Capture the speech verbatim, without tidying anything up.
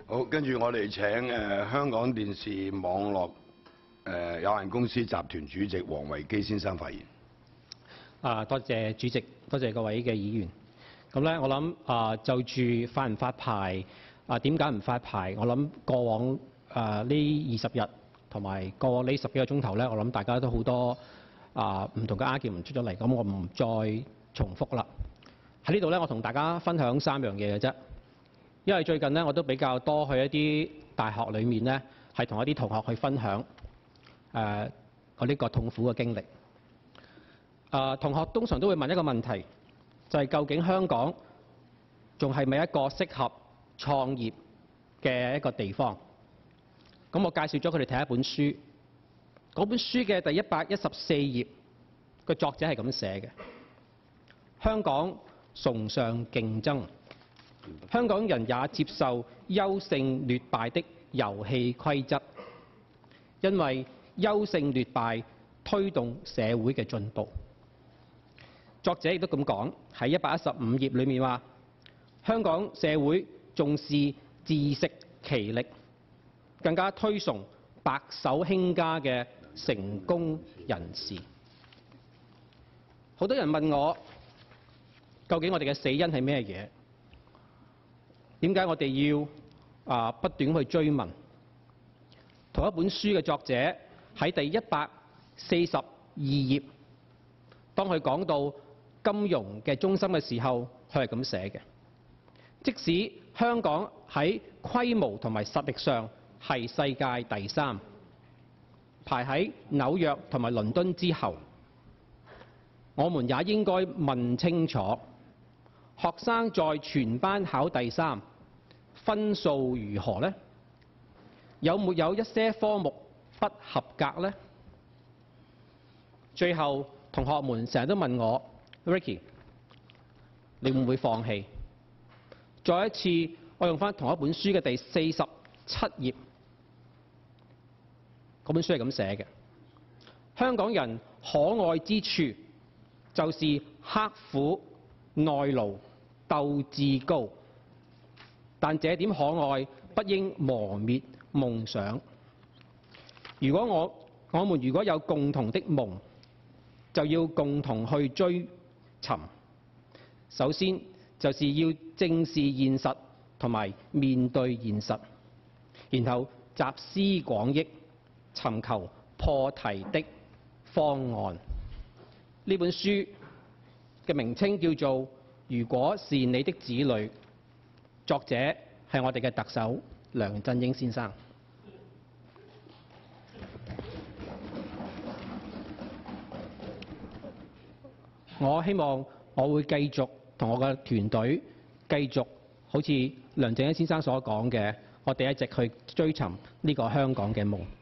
好，跟住我哋請誒、呃、香港電視網絡誒、呃、有限公司集團主席王維基先生發言。 啊，多謝主席，多謝各位嘅議員。咁咧，我諗啊，就住發唔發牌啊，點解唔發牌？我諗過往啊呢二十日同埋過往呢十幾個鐘頭咧，我諗大家都好多啊唔同嘅 argument 出咗嚟，咁我唔再重複啦。喺呢度咧，我同大家分享三樣嘢嘅啫。因為最近咧，我都比較多去一啲大學裏面咧，係同一啲同學去分享誒我呢個痛苦嘅經歷。啊，同學通常都會問一個問題，就係究竟香港仲係咪一個適合創業嘅一個地方？咁我介紹咗佢哋睇一本書，嗰本書嘅第一百一十四頁，個作者係咁寫嘅：香港崇尚競爭，香港人也接受優勝劣敗的遊戲規則，因為優勝劣敗推動社會嘅進步。作者亦都咁講，喺一百一十五頁裏面話，香港社會重視自食其力，更加推崇白手興家嘅成功人士。好多人問我，究竟我哋嘅死因係咩嘢？點解我哋要啊不斷去追問？同一本書嘅作者喺第一百四十二頁，當佢講到金融嘅中心嘅時候，佢係咁寫嘅：即使香港喺規模同埋實力上係世界第三，排喺紐約同埋倫敦之後，我們也應該問清楚，學生在全班考第三，分數如何呢？有沒有一些科目不合格呢？最後，同學們成日都問我 Ricky， 你會唔會放棄？再一次，我用返同一本書嘅第四十七頁，嗰本書係咁寫嘅：香港人可愛之處，就是刻苦耐勞、鬥志高，但這點可愛不應磨滅夢想。如果我我們如果有共同的夢，就要共同去追尋。首先就是要正視現實同埋面對現實，然後集思廣益，尋求破題的方案。呢本書嘅名稱叫做《如果是你的子女》，作者係我哋嘅特首梁振英先生。我希望我會繼續同我嘅團隊繼續好似梁振英先生所講嘅，我哋一直去追尋呢個香港嘅夢。